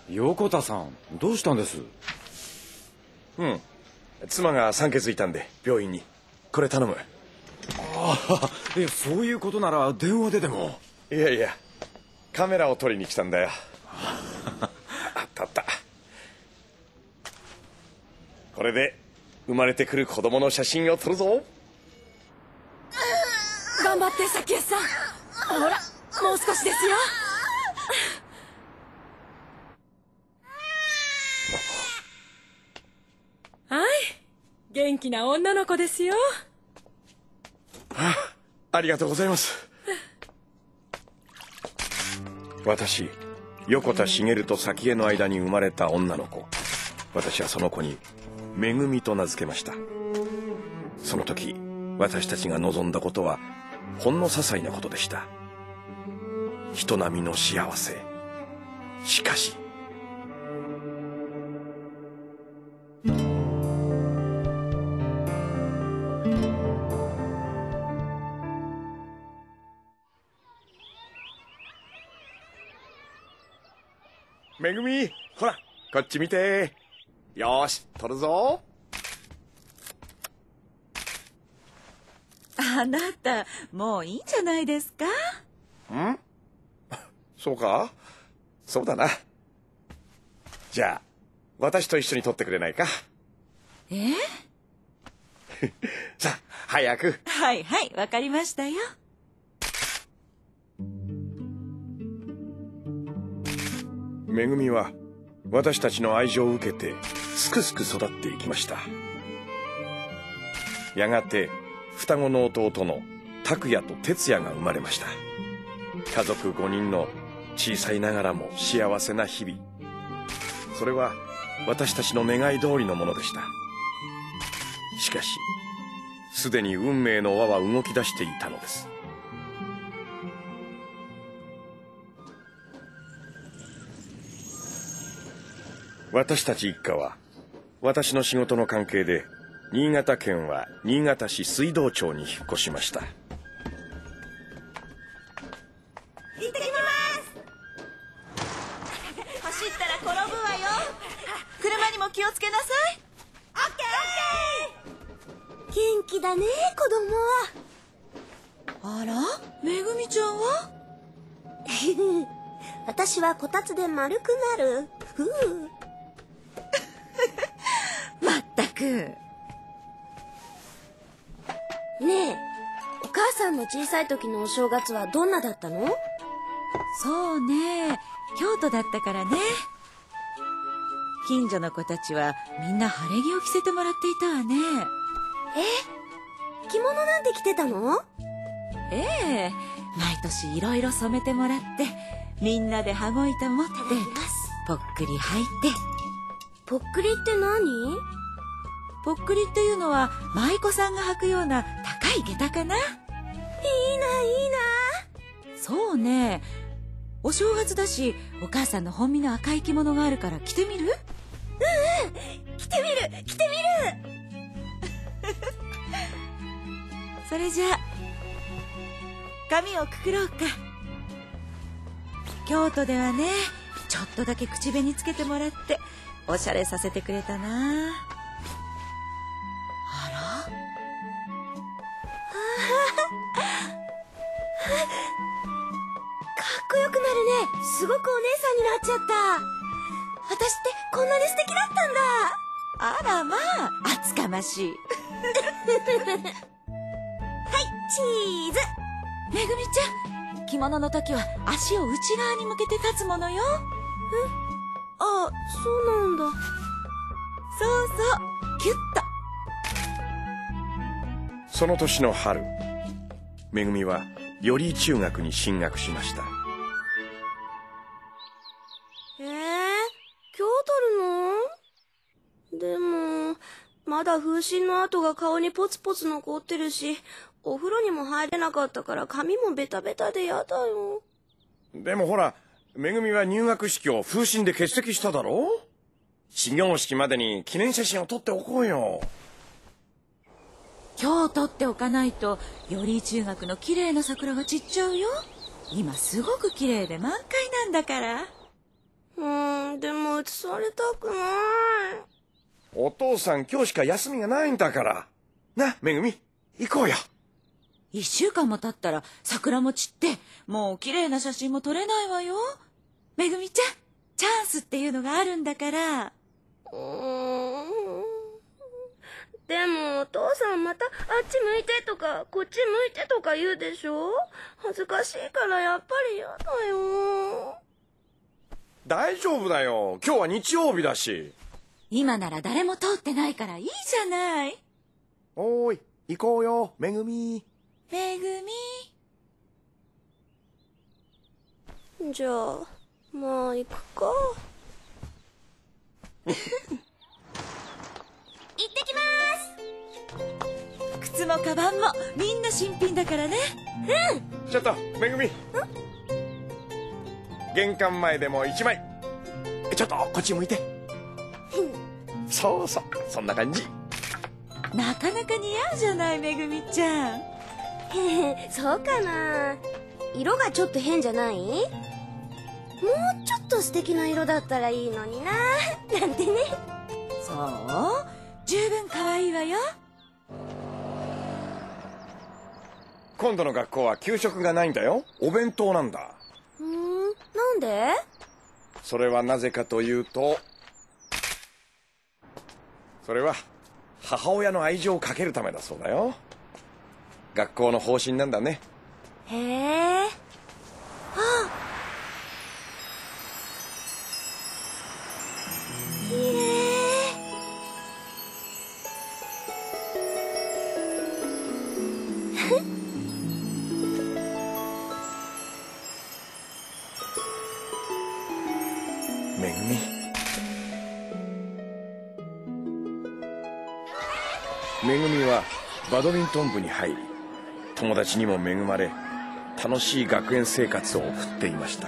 横田さん、どうしたんです？ 妻が産気づいたんで病院に。これ頼む。 ああ、そういうことなら電話ででも。 いやいや、カメラを撮りに来たんだよ。あったあった。これで生まれてくる子供の写真を撮るぞ。 頑張って早紀江さん。ほら、もう少しですよ。はい、元気な女の子ですよ。 ありがとうございます。私、横田茂と早紀江の間に生まれた女の子。私はその子にめぐみと名付けました。その時私たちが望んだことはほんの些細なことでした。人並みの幸せ。しかしめぐみ、ほらこっち見て。よーし、撮るぞ。 あなた、もういいんじゃないですか？ そうか？そうだな。じゃあ私と一緒に撮ってくれないか？さあ早く。 はいはい、わかりましたよ。 めぐみは私たちの愛情を受けてすくすく育っていきました。やがて双子の弟の拓也と哲也が生まれました。家族5人の小さいながらも幸せな日々。それは私たちの願い通りのものでした。しかしすでに運命の輪は動き出していたのです。私たち一家は私の仕事の関係で新潟県は新潟市水道町に引っ越しました。 行ってきます。 走ったら転ぶわよ。車にも気をつけなさい。 オッケー。元気だね、子供は。 あら、めぐみちゃんは？ 私はこたつで丸くなる。 まったく。 ねえ、お母さんの小さい時のお正月はどんなだったの？ そうね、京都だったからね。近所の子たちはみんな晴れ着を着せてもらっていたわね。 着物なんて着てたの？ ええ、毎年いろいろ染めてもらって、みんなで羽子板持ってぽっくり履いて。 ぽっくりって何？ ぽっくりっていうのは舞妓さんが履くような高い下駄かな。いいな、いいな。 そうね、お正月だしお母さんの本身の赤い着物があるから着てみる？ 着てみる、着てみる。 それじゃあ髪をくくろうか。京都ではね、ちょっとだけ口紅つけてもらっておしゃれさせてくれたな。あら、 かっこよくなるね。すごくお姉さんになっちゃった。私ってこんなに素敵だったんだ。 あらまあ、厚かましい。 はい、チーズ。 めぐみちゃん、着物の時は足を内側に向けて立つものよ。 あ、そうなんだ。 そうそう、キュッと。 その年の春、めぐみは寄居中学に進学しました。 今日撮るの？でもまだ風疹の跡が顔にポツポツ残ってるし、お風呂にも入れなかったから髪もベタベタでやだよ。 でもほら、めぐみは入学式を風疹で欠席しただろう？始業式までに記念写真を撮っておこうよ。 今日撮っておかないと寄居中学の綺麗な桜が散っちゃうよ。今すごく綺麗で満開なんだから。 でも映されたくない。 お父さん今日しか休みがないんだから。な、めぐみ、行こうよ。 1週間も経ったら桜も散って、もう綺麗な写真も撮れないわよ。めぐみちゃん、チャンスっていうのがあるんだから。 でもお父さんまたあっち向いてとかこっち向いてとか言うでしょ。恥ずかしいからやっぱり嫌だよ。 大丈夫だよ。今日は日曜日だし。 今なら誰も通ってないからいいじゃない。 おーい、行こうよ、めぐみ。 めぐじゃあまあ行くか。行ってきます。 靴もカバンもみんな新品だからね。 ちょっとめぐみ、玄関前でも一枚。ちょっとこっち向いて。そうそう、そんな感じ。 なかなか似合うじゃない、めぐみちゃん。 そうかな。色がちょっと変じゃない？もうちょっと素敵な色だったらいいのにな、なんてね。 そう、十分可愛いわよ。 今度の学校は給食がないんだよ。お弁当なんだ。 なんで？ それはなぜかというと、それは母親の愛情をかけるためだそうだよ。学校の方針なんだね。 へえ。きれい。 めぐみ、めぐみはバドミントン部に入り、友達にも恵まれ、楽しい学園生活を送っていました。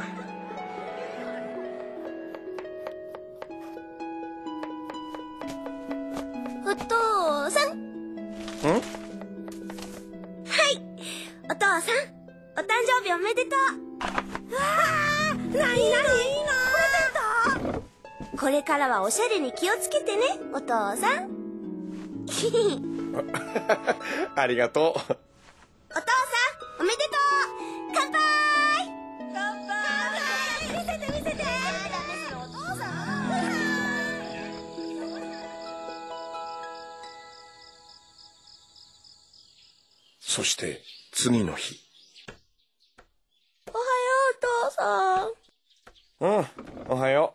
お父さん。はい、お父さん、お誕生日おめでとう。うわあ、なにこれからはおしゃれに気をつけてね、お父さん。 ありがとう。 お父さん、おめでとう。乾杯。見せて見せて。お父さん。 そして次の日。 おはよう、お父さん。 おはよう。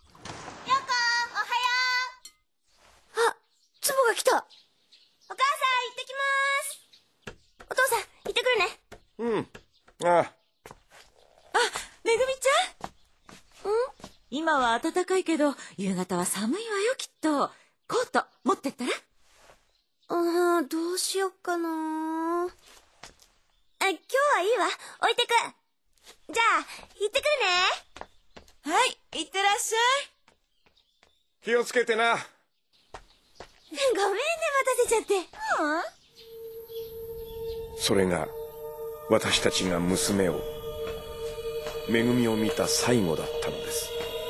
ツボが来た。お母さん、行ってきます。お父さん、行ってくるね。 あ、 めぐみちゃん。今は暖かいけど夕方は寒いわよ、きっと。コート持ってったら？ どうしよっかな。今日はいいわ、置いてく。じゃあ行ってくるね。 はい、行ってらっしゃい。 気をつけてな。 ごめんね、待たせちゃって。 それが私たちが娘を、めぐみを見た最後だったのです。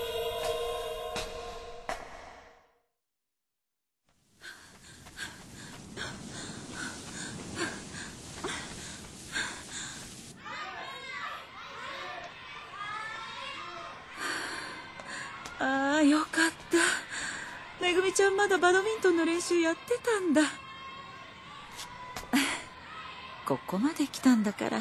ああ、よかった。めぐみちゃんまだバドミントンの練習やってたんだ。ここまで来たんだから。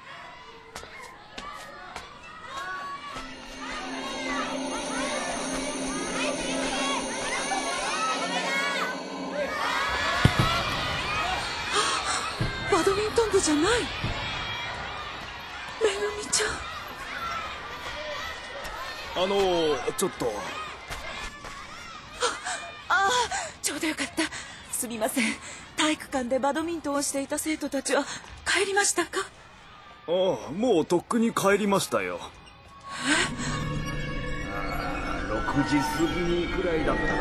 バドミントン部じゃない。めぐみちゃん。 ちょっと。 ちょうどよかった。すみません。体育館でバドミントンをしていた生徒たちは帰りましたか？ もうとっくに帰りましたよ。6時過ぎにくらいだったかな。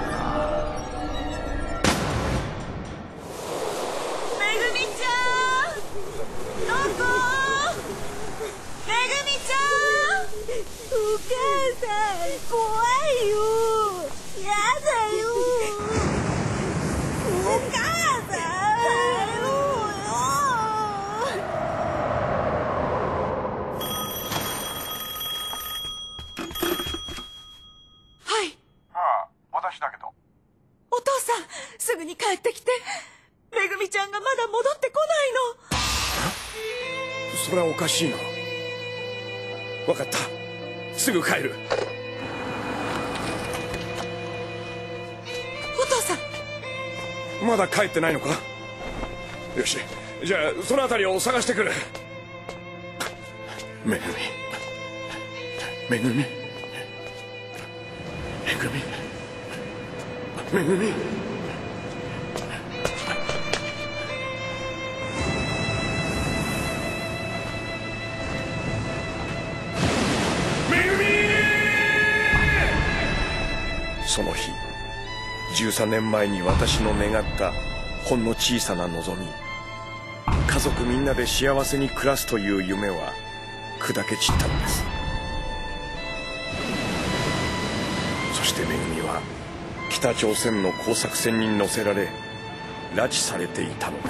めぐみちゃん、どこ？めぐみちゃん、お母さん怖すぐに帰ってきて。めぐみちゃんがまだ戻ってこないの。 それはおかしいな。分かった、すぐ帰る。 お父さん。 まだ帰ってないのか。よし、じゃあその辺りを探してくる。めぐみ、めぐみ、めぐみ、めぐみ。その日、13年前に私の願ったほんの小さな望み、家族みんなで幸せに暮らすという夢は砕け散ったのです。そしてめぐみは北朝鮮の工作船に乗せられ拉致されていたのです。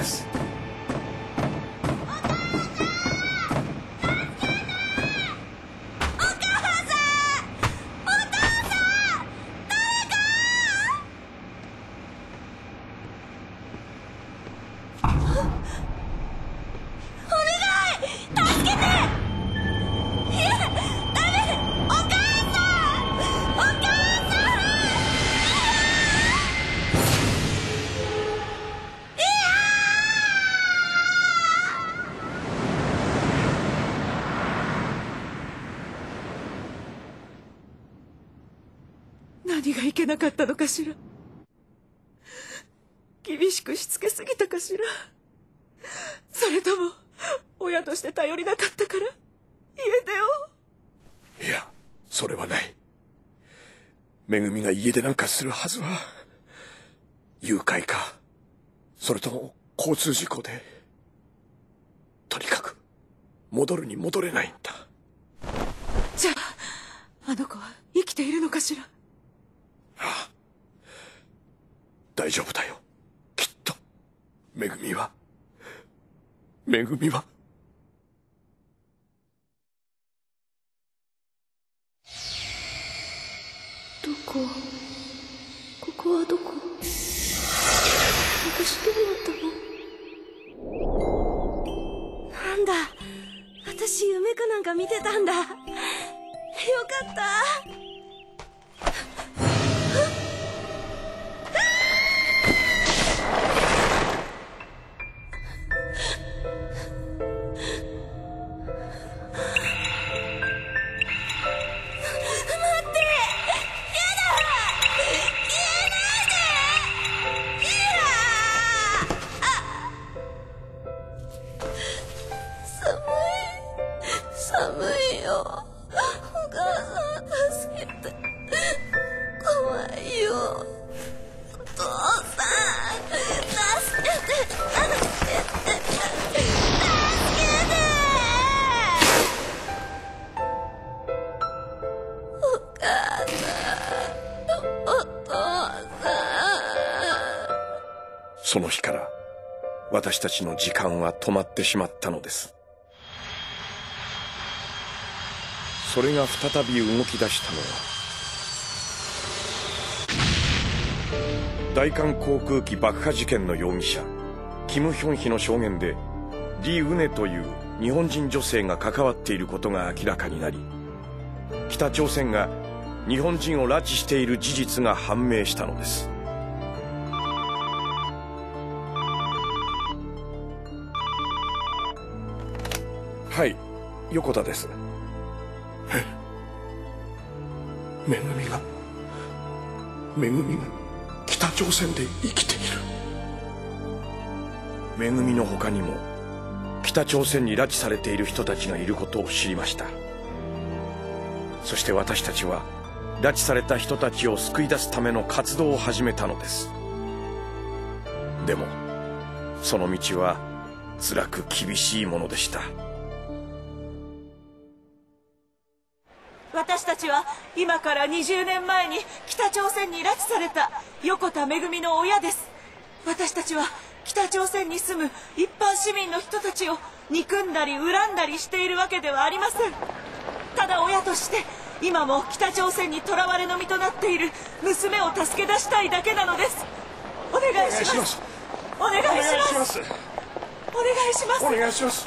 何がいけなかったのかしら。厳しくしつけすぎたかしら。それとも親として頼りなかったから家出を。 いや、それはない。めぐみが家出なんかするはずは。誘拐か、それとも交通事故で。とにかく戻るに戻れないんだ。 じゃああの子は生きているのかしら。 ああ、大丈夫だよ、きっと。めぐみはここはどこ？私どうなったの？なんだ、私夢かなんか見てたんだ。よかった。寒いよ。お母さん助けて。怖いよ。お父さん助けて。お母さん、お父さん。 その日から私たちの時間は止まってしまったのです。それが再び動き出したのは、大韓航空機爆破事件の容疑者キム・ヒョンヒの証言で、リ・ウネという日本人女性が関わっていることが明らかになり、北朝鮮が日本人を拉致している事実が判明したのです。はい、横田です。めぐみが北朝鮮で生きている。めぐみの他にも北朝鮮に拉致されている人たちがいることを知りました。そして私たちは拉致された人たちを救い出すための活動を始めたのです。でもその道は辛く厳しいものでした。 私たちは今から20年前に北朝鮮に拉致された横田めぐみの親です。私たちは北朝鮮に住む一般市民の人たちを憎んだり恨んだりしているわけではありません。ただ親として今も北朝鮮に囚われの身となっている娘を助け出したいだけなのです。 お願いします。お願いします。お願いします。 お願いします。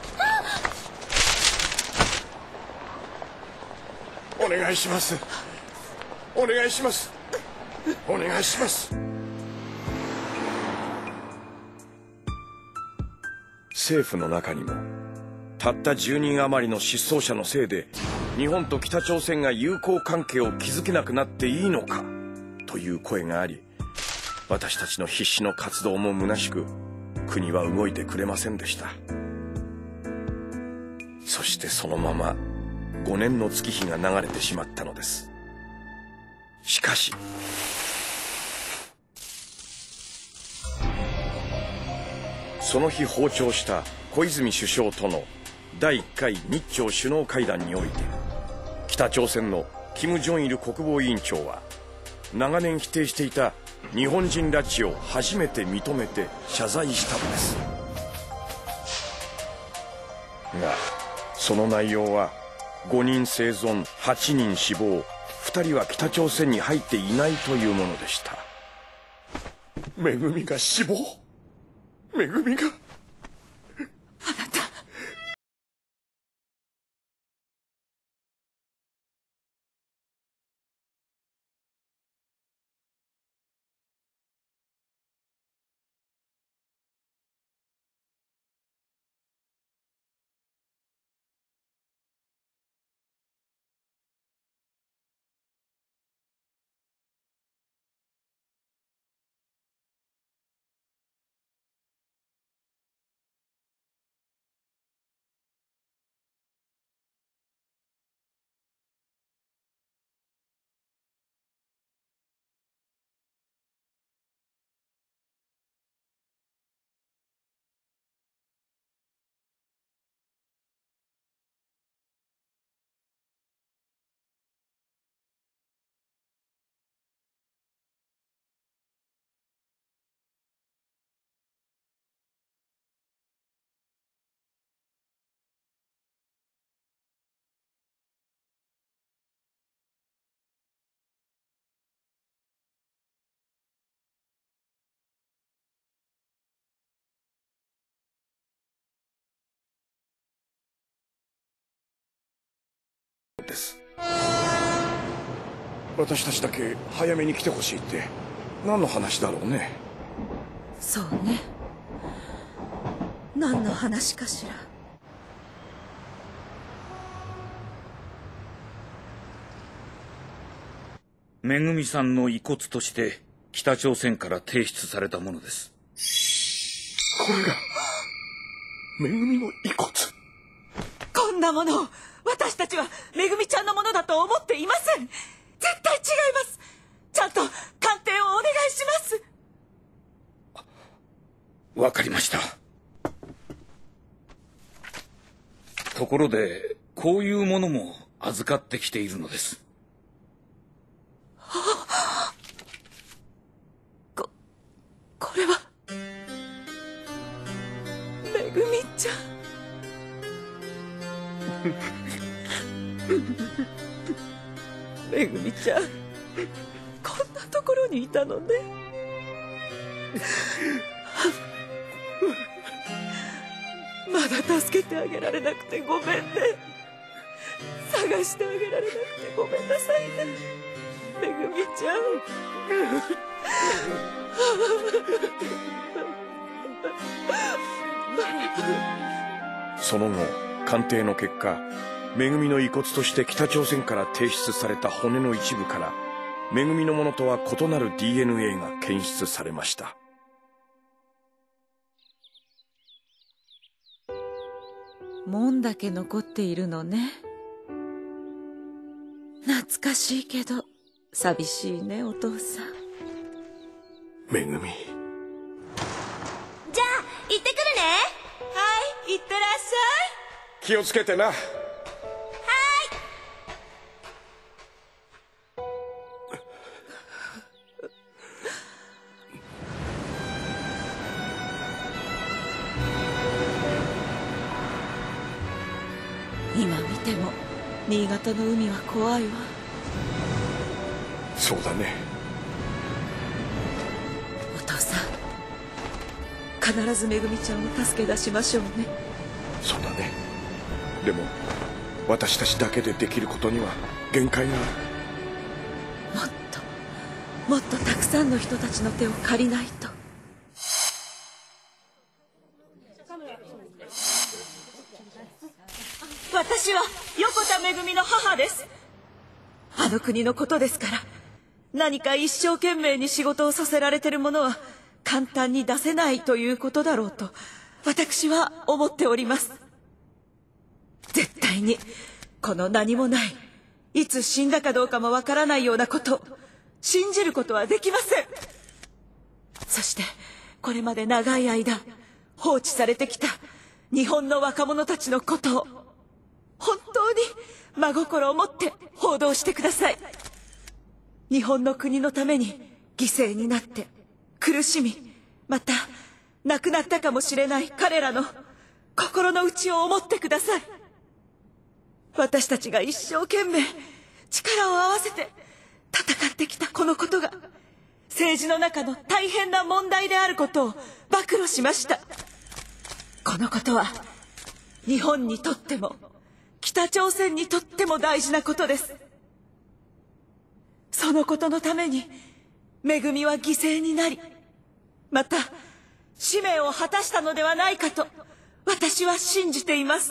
お願いします。お願いします。お願いします。政府の中にもたった10人余りの失踪者のせいで日本と北朝鮮が友好関係を築けなくなっていいのかという声があり、私たちの必死の活動も虚しく、国は動いてくれませんでした。そしてそのまま5年の月日が流れてしまったのです。しかしその日訪朝した小泉首相との第1回日朝首脳会談において、北朝鮮の金正日国防委員長は長年否定していた日本人拉致を初めて認めて謝罪したのです。がその内容は5人生存、8人死亡、2人は北朝鮮に入っていないというものでした。めぐみが死亡、めぐみが。 あなた。 です。私たちだけ早めに来てほしいって何の話だろうね。 そうね。何の話かしら。 めぐみさんの遺骨として北朝鮮から提出されたものです。 これがめぐみの遺骨。 こんなものを私たちはめぐみちゃんのものだと思っていません。絶対違います。ちゃんと鑑定をお願いします。 わかりました。ところでこういうものも預かってきているのです。 これはめぐみちゃん。めぐみちゃん、こんなところにいたのね。まだ助けてあげられなくてごめんね。探してあげられなくてごめんなさいね、めぐみちゃん。 その後鑑定の結果、めぐみの遺骨として北朝鮮から提出された骨の一部からめぐみのものとは異なる DNA が検出されました。 門だけ残っているのね。懐かしいけど寂しいね、お父さん。 めぐみ。 じゃあ行ってくるね。 はい、いってらっしゃい。 気をつけてな。 今見ても新潟の海は怖いわ。 そうだね。 お必ずめぐみちゃんを助け出しましょうね。 そうだね。でも私たちだけでできることには限界がある。 もっとたくさんの人たちの手を借りないと。 私は横田めぐみの母です。あの国のことですから、何か一生懸命に仕事をさせられてる者は簡単に出せないということだろうと私は思っております。絶対にこの何もない、いつ死んだかどうかもわからないようなことを信じることはできません。そしてこれまで長い間放置されてきた日本の若者たちのことを本当に真心を持って報道してください。日本の国のために犠牲になって苦しみ、また亡くなったかもしれない彼らの心の内を思ってください。私たちが一生懸命力を合わせて戦ってきたこのことが政治の中の大変な問題であることを暴露しました。このことは日本にとっても北朝鮮にとっても大事なことです。そのことのためにめぐみは犠牲になり、また使命を果たしたのではないかと私は信じています。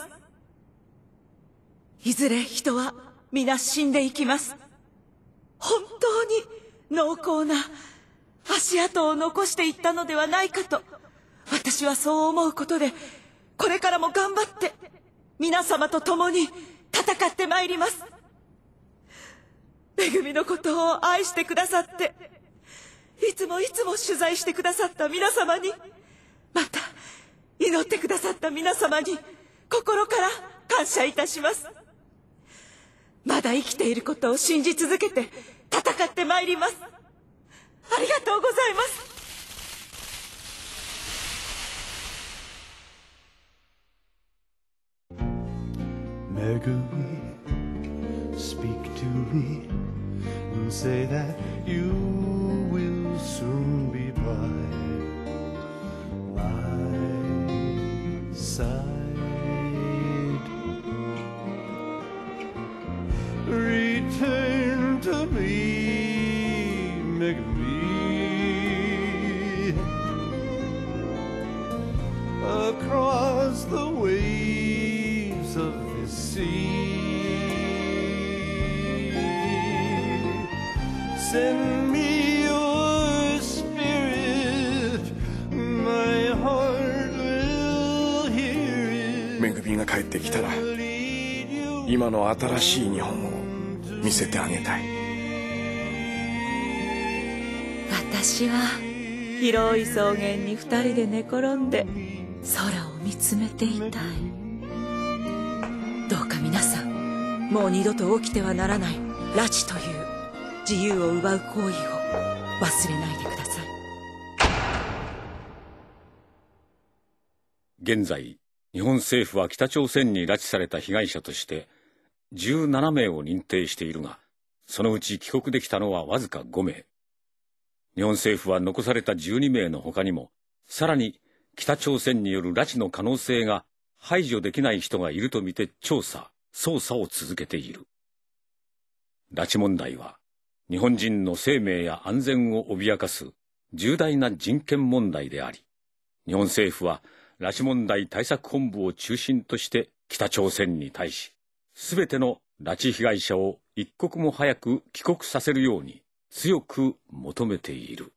いずれ人は皆死んでいきます。本当に濃厚な足跡を残していったのではないかと私はそう思うことで、これからも頑張って皆様と共に戦ってまいります。めぐみのことを愛してくださって、いつも取材してくださった皆様に、また祈ってくださった皆様に心から感謝いたします。まだ生きていることを信じ続けて戦ってまいります。ありがとうございます。 めぐみ Speak to me and say that you will soon be by my side. Return to me, Megumi, across the waves of the sea. Send me your spirit, my heart will hear it. めぐみが帰ってきたら今の新しい日本を見せてあげたい。 私は広い草原に二人で寝転んで空を見つめていたい。どうか皆さん、もう二度と起きてはならない拉致という自由を奪う行為を忘れないでください。 現在、日本政府は北朝鮮に拉致された被害者として17名を認定しているが、そのうち帰国できたのはわずか5名。日本政府は残された12名の他にも、さらに北朝鮮による拉致の可能性が排除できない人がいるとみて調査・捜査を続けている。拉致問題は、日本人の生命や安全を脅かす重大な人権問題であり、日本政府は拉致問題対策本部を中心として北朝鮮に対し、すべての拉致被害者を一刻も早く帰国させるように強く求めている。